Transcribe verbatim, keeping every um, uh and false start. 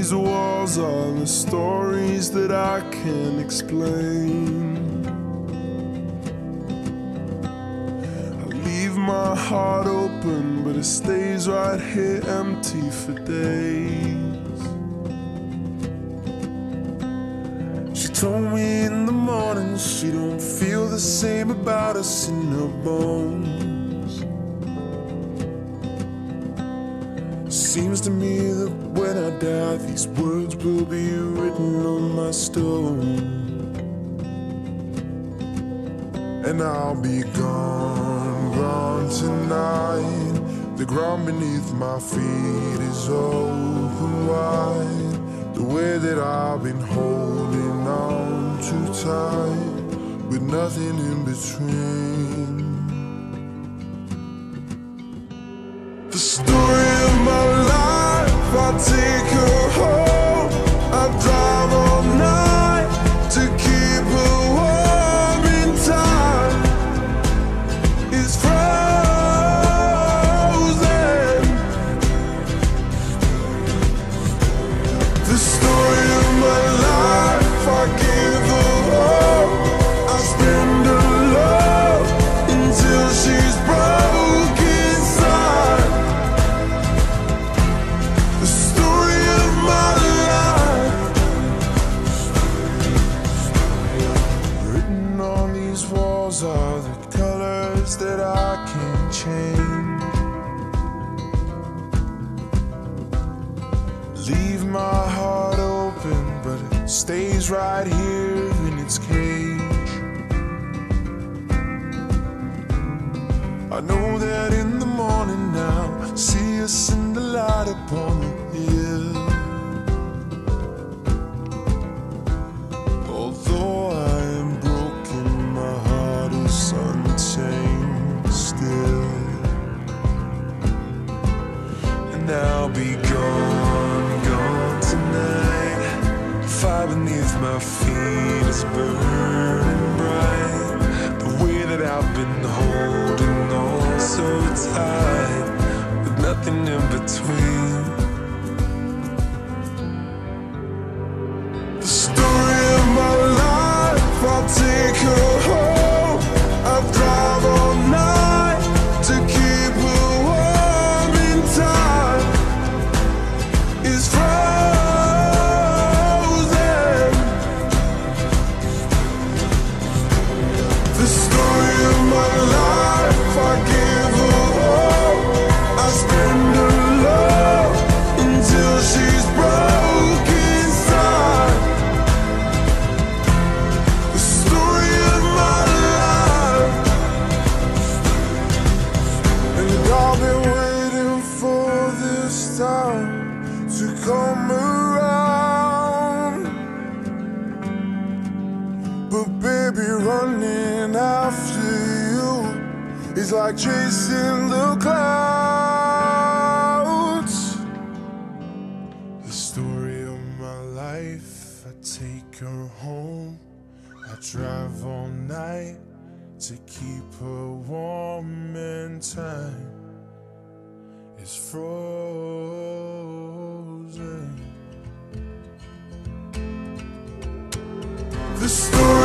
These walls are the stories that I can't explain. I leave my heart open, but it stays right here empty for days. She told me in the morning she don't feel the same about us in her bones. Seems to me that when I die, these words will be written on my stone. And I'll be gone, gone tonight. The ground beneath my feet is open wide. The way that I've been holding on too tight, with nothing in between. The story of my life, I take her home. I drive all night to keep her warm in time. It's frozen. The story of my life, I give her all. I spend her love until she's broken inside. The story of my life, written on these walls are the colors that I can't change. Leave my heart open, but it stays right here in its cage. I know that in the morning now, see us in the light upon the hill. Although I am broken, my heart is unchained still. And I'll be gone, gone tonight. Fire beneath my feet is burning bright. The way that I've been holding on so tight, with nothing in between. The story of my life, I'll take her home. I drive all night to keep her warm in time. It's frozen. The story of my life, I give her all. I spend her love until she's broken inside. The story of my life, and I've been waiting for this time to come around. But baby, running after you is like chasing the clouds. The story of my life, I take her home. I drive all night to keep her warm in time. It's frozen. The story